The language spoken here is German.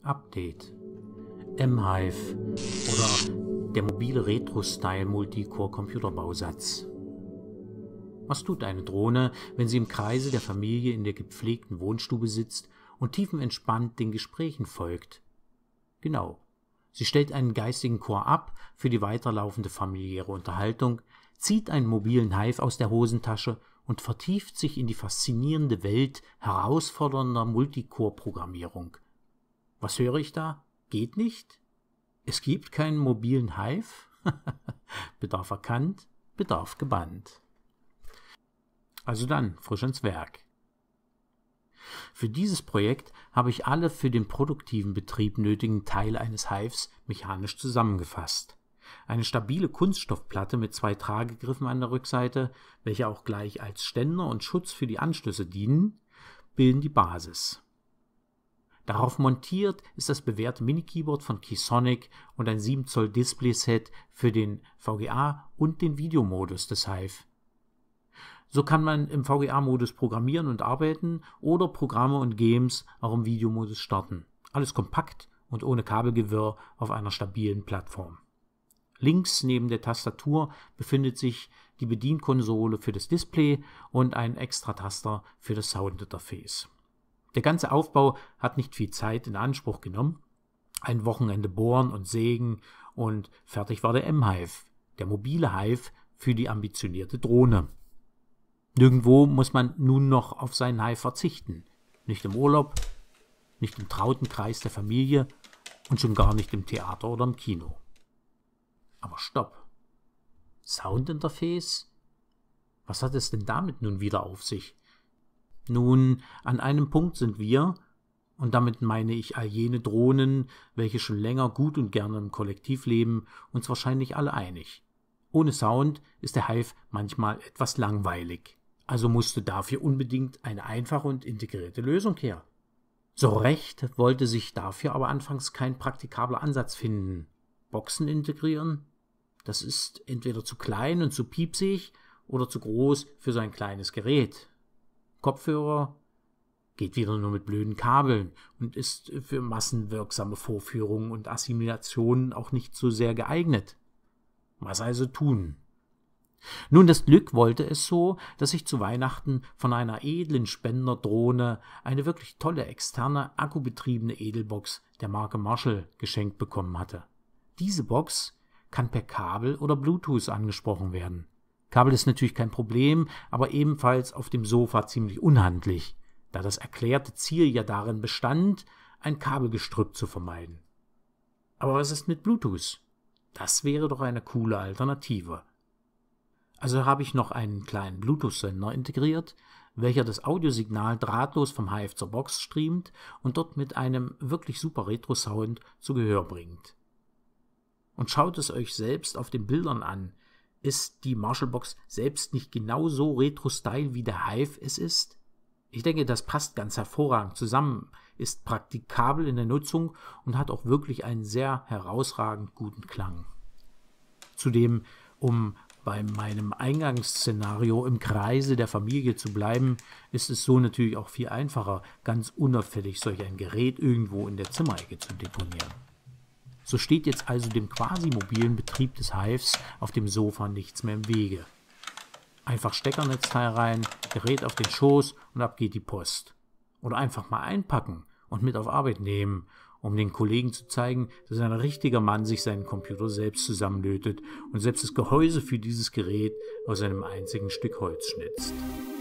Update. mHive oder der mobile Retro-Style Multicore-Computerbausatz. Was tut eine Drohne, wenn sie im Kreise der Familie in der gepflegten Wohnstube sitzt und tiefenentspannt den Gesprächen folgt? Genau, sie stellt einen geistigen Chor ab für die weiterlaufende familiäre Unterhaltung, zieht einen mobilen Hive aus der Hosentasche und vertieft sich in die faszinierende Welt herausfordernder Multicore-Programmierung. Was höre ich da? Geht nicht? Es gibt keinen mobilen Hive? Bedarf erkannt, Bedarf gebannt. Also dann, frisch ins Werk. Für dieses Projekt habe ich alle für den produktiven Betrieb nötigen Teile eines Hives mechanisch zusammengefasst. Eine stabile Kunststoffplatte mit 2 Tragegriffen an der Rückseite, welche auch gleich als Ständer und Schutz für die Anschlüsse dienen, bilden die Basis. Darauf montiert ist das bewährte Mini-Keyboard von Keysonic und ein 7 Zoll Displayset für den VGA und den Videomodus des Hive. So kann man im VGA-Modus programmieren und arbeiten oder Programme und Games auch im Videomodus starten. Alles kompakt und ohne Kabelgewirr auf einer stabilen Plattform. Links neben der Tastatur befindet sich die Bedienkonsole für das Display und ein Extrataster für das Soundinterface. Der ganze Aufbau hat nicht viel Zeit in Anspruch genommen. Ein Wochenende bohren und sägen und fertig war der mHive, der mobile Hive für die ambitionierte Drohne. Nirgendwo muss man nun noch auf seinen Hive verzichten. Nicht im Urlaub, nicht im trauten Kreis der Familie und schon gar nicht im Theater oder im Kino. Aber stopp. Soundinterface? Was hat es denn damit nun wieder auf sich? Nun, an einem Punkt sind wir, und damit meine ich all jene Drohnen, welche schon länger gut und gerne im Kollektiv leben, uns wahrscheinlich alle einig. Ohne Sound ist der Hive manchmal etwas langweilig, also musste dafür unbedingt eine einfache und integrierte Lösung her. So recht wollte sich dafür aber anfangs kein praktikabler Ansatz finden. Boxen integrieren? Das ist entweder zu klein und zu piepsig oder zu groß für so ein kleines Gerät. Kopfhörer geht wieder nur mit blöden Kabeln und ist für massenwirksame Vorführungen und Assimilationen auch nicht so sehr geeignet. Was also tun? Nun, das Glück wollte es so, dass ich zu Weihnachten von einer edlen Spenderdrohne eine wirklich tolle externe, akkubetriebene Edelbox der Marke Marshall geschenkt bekommen hatte. Diese Box kann per Kabel oder Bluetooth angesprochen werden. Kabel ist natürlich kein Problem, aber ebenfalls auf dem Sofa ziemlich unhandlich, da das erklärte Ziel ja darin bestand, ein Kabelgestrüpp zu vermeiden. Aber was ist mit Bluetooth? Das wäre doch eine coole Alternative. Also habe ich noch einen kleinen Bluetooth-Sender integriert, welcher das Audiosignal drahtlos vom Hive zur Box streamt und dort mit einem wirklich super Retro-Sound zu Gehör bringt. Und schaut es euch selbst auf den Bildern an. Ist die Marshall-Box selbst nicht genauso Retro-Style wie der Hive es ist? Ich denke, das passt ganz hervorragend zusammen, ist praktikabel in der Nutzung und hat auch wirklich einen sehr herausragend guten Klang. Zudem, um bei meinem Eingangsszenario im Kreise der Familie zu bleiben, ist es so natürlich auch viel einfacher, ganz unauffällig solch ein Gerät irgendwo in der Zimmerecke zu deponieren. So steht jetzt also dem quasi mobilen Betrieb des Hives auf dem Sofa nichts mehr im Wege. Einfach Steckernetzteil rein, Gerät auf den Schoß und ab geht die Post. Oder einfach mal einpacken und mit auf Arbeit nehmen, um den Kollegen zu zeigen, dass ein richtiger Mann sich seinen Computer selbst zusammenlötet und selbst das Gehäuse für dieses Gerät aus einem einzigen Stück Holz schnitzt.